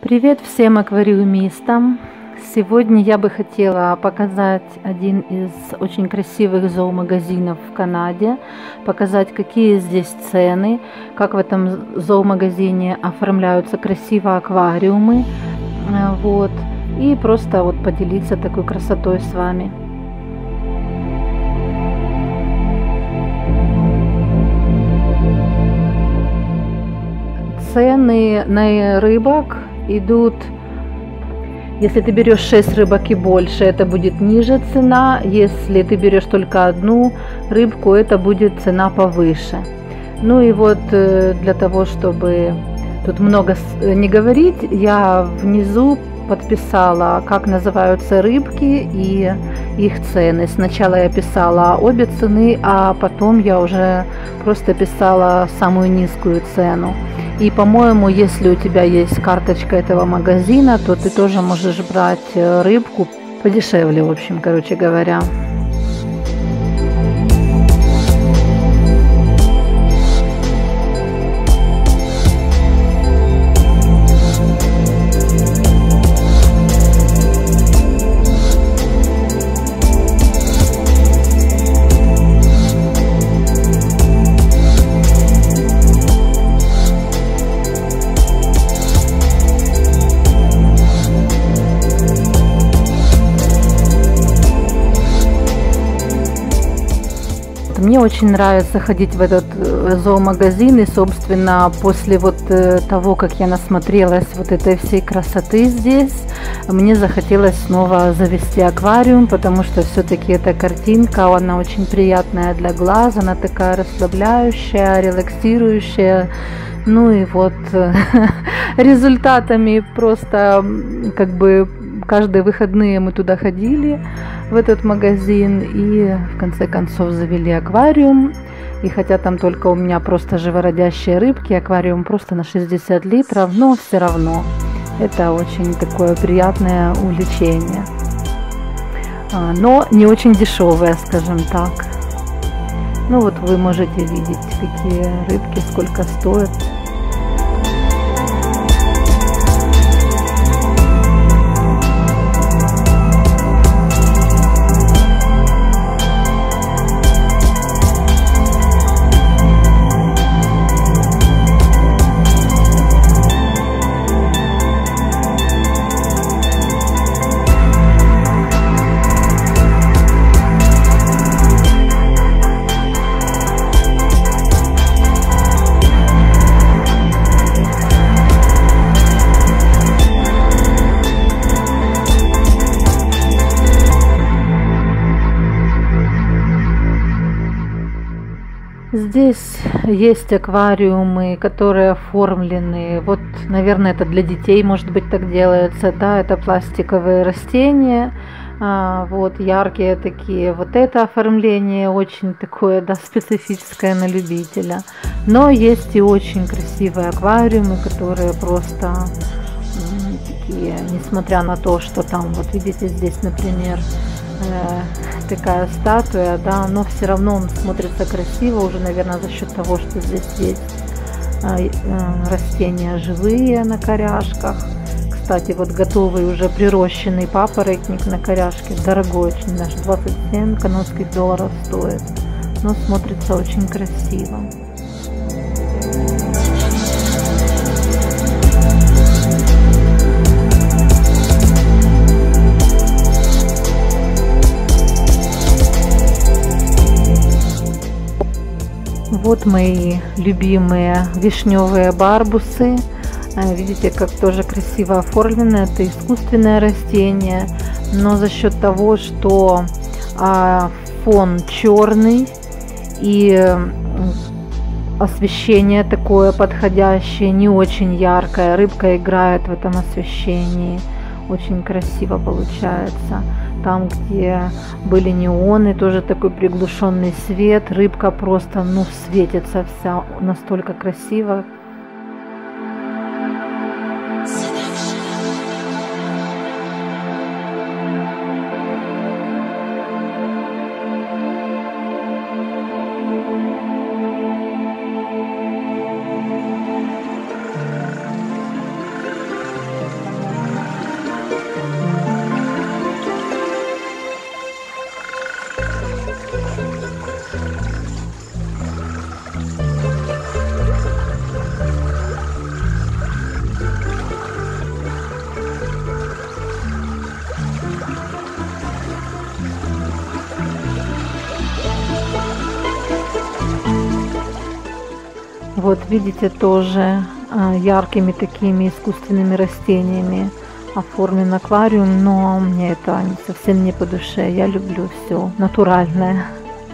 Привет всем аквариумистам! Сегодня я бы хотела показать один из очень красивых зоомагазинов в Канаде, показать, какие здесь цены, как в этом зоомагазине оформляются красиво аквариумы, вот, и просто вот поделиться такой красотой с вами. Цены на рыбок идут, если ты берешь 6 рыбок и больше, это будет ниже цена, если ты берешь только одну рыбку, это будет цена повыше. Ну и вот для того, чтобы тут много не говорить, я внизу подписала, как называются рыбки и их цены. Сначала я писала обе цены, а потом я уже просто писала самую низкую цену. И, по-моему, если у тебя есть карточка этого магазина, то ты тоже можешь брать рыбку подешевле, в общем, короче говоря. Мне очень нравится ходить в этот зоомагазин, и, собственно, после вот того, как я насмотрелась вот этой всей красоты здесь, мне захотелось снова завести аквариум, потому что все-таки эта картинка, она очень приятная для глаз, она такая расслабляющая, релаксирующая. Ну и вот результатами просто как бы каждые выходные мы туда ходили, в этот магазин, и в конце концов завели аквариум. И хотя там только у меня просто живородящие рыбки, аквариум просто на 60 литров, но все равно это очень такое приятное увлечение. Но не очень дешевое, скажем так. Ну вот вы можете видеть, какие рыбки, сколько стоят. Здесь есть аквариумы, которые оформлены, вот, наверное, это для детей, может быть, так делается, да, это пластиковые растения, вот, яркие такие, вот это оформление очень такое, да, специфическое на любителя, но есть и очень красивые аквариумы, которые просто такие, несмотря на то, что там, вот видите, здесь, например, такая статуя, да, но все равно он смотрится красиво уже, наверное, за счет того, что здесь есть растения живые на коряжках. Кстати, вот готовый уже прирощенный папоротник на коряжке, дорогой очень, даже 27 канадских долларов стоит, но смотрится очень красиво. Вот мои любимые вишневые барбусы. Видите, как тоже красиво оформлено. Это искусственное растение, но за счет того, что фон черный и освещение такое подходящее, не очень яркое, рыбка играет в этом освещении. Очень красиво получается. Там, где были неоны, тоже такой приглушенный свет, рыбка просто, ну, светится вся, настолько красиво. Вот видите, тоже яркими такими искусственными растениями оформлен аквариум, но мне это совсем не по душе. Я люблю все натуральное.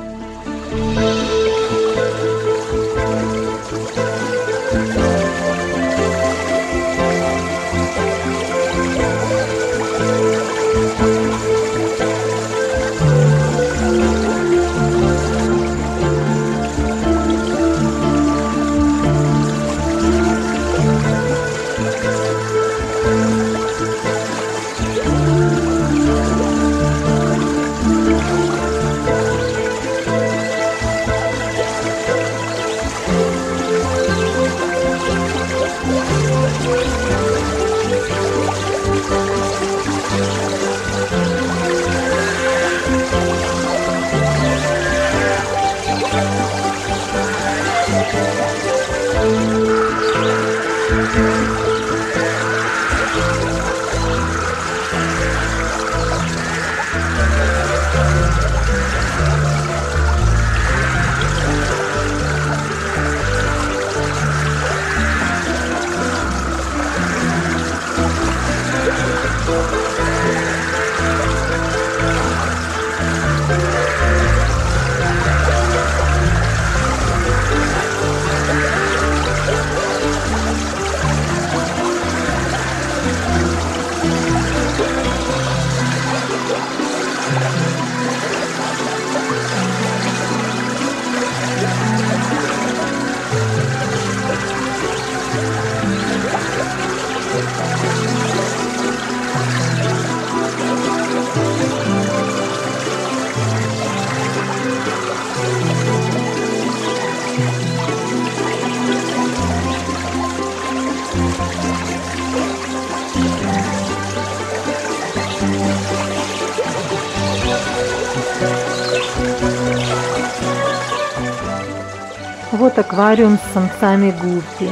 Вот аквариум с самцами гуппи.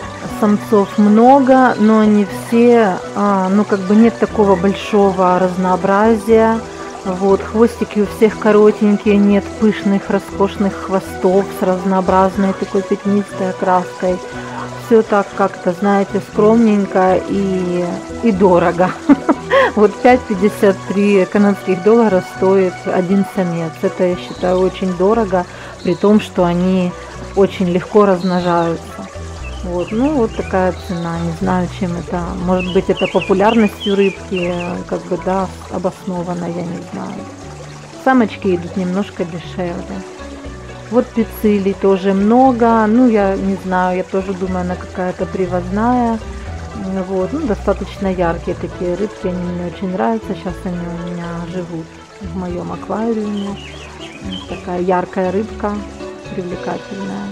Самцов много, но они все, ну как бы нет такого большого разнообразия. Вот, хвостики у всех коротенькие, нет пышных, роскошных хвостов с разнообразной такой пятнистой окраской. Все так как-то, знаете, скромненько и дорого. Вот 5,53 канадских доллара стоит один самец. Это, я считаю, очень дорого, при том, что они очень легко размножаются. Вот, ну вот такая цена. Не знаю, чем это. Может быть, это популярностью рыбки, как бы, да, обосновано, я не знаю. Самочки идут немножко дешевле. Вот пиццилий тоже много. Ну, я не знаю, я тоже думаю, она какая-то привозная. Вот, ну, достаточно яркие такие рыбки, они мне очень нравятся. Сейчас они у меня живут в моем аквариуме. Такая яркая рыбка, привлекательная.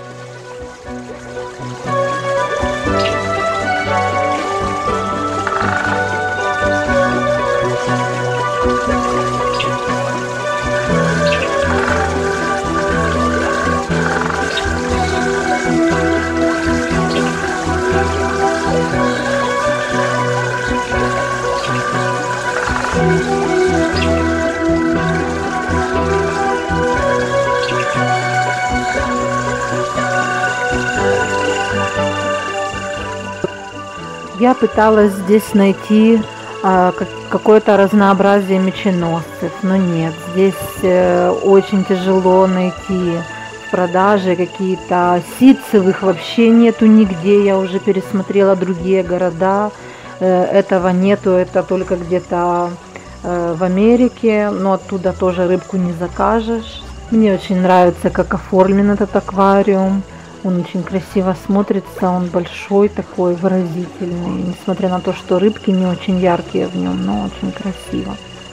Я пыталась здесь найти какое-то разнообразие меченосцев, но нет, здесь очень тяжело найти в продаже какие-то ситцевых, вообще нету нигде, я уже пересмотрела другие города, этого нету, это только где-то в Америке, но оттуда тоже рыбку не закажешь. Мне очень нравится, как оформлен этот аквариум. Он очень красиво смотрится, он большой такой, выразительный, несмотря на то, что рыбки не очень яркие в нем, но очень красиво.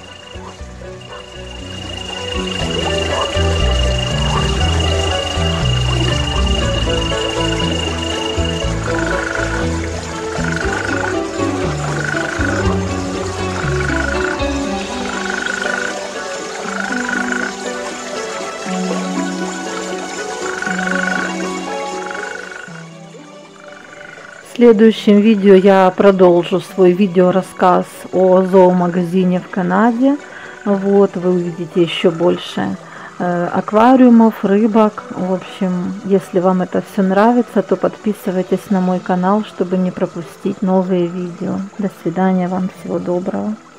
В следующем видео я продолжу свой видеорассказ о зоомагазине в Канаде. Вот, вы увидите еще больше аквариумов, рыбок. В общем, если вам это все нравится, то подписывайтесь на мой канал, чтобы не пропустить новые видео. До свидания, вам всего доброго.